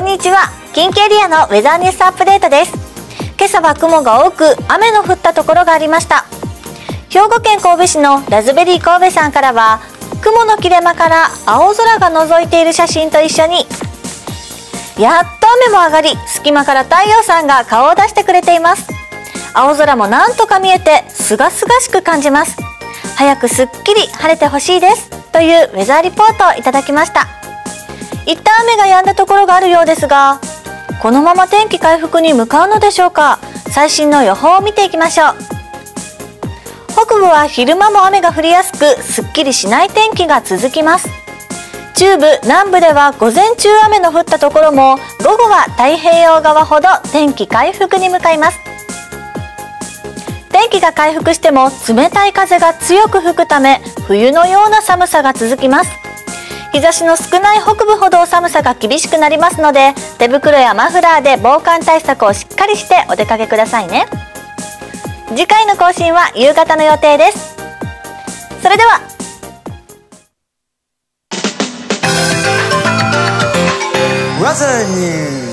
んにちは。近畿エリアのウェザーニュースアップデートです。今朝は雲が多く雨の降ったところがありました。兵庫県神戸市のラズベリー神戸さんからは、雲の切れ間から青空が覗いている写真と一緒に、やっと雨も上がり、隙間から太陽さんが顔を出してくれています。青空もなんとか見えてすがすがしく感じます。早くすっきり晴れてほしいですというウェザーリポートをいただきました。一旦雨が止んだところがあるようですが、このまま天気回復に向かうのでしょうか。最新の予報を見ていきましょう。北部は昼間も雨が降りやすく、すっきりしない天気が続きます。中部、南部では午前中雨の降ったところも、午後は太平洋側ほど天気回復に向かいます。天気が回復しても冷たい風が強く吹くため、冬のような寒さが続きます。日差しの少ない北部ほど寒さが厳しくなりますので、手袋やマフラーで防寒対策をしっかりしてお出かけくださいね。次回の更新は夕方の予定です。それでは。 ウェザーニュース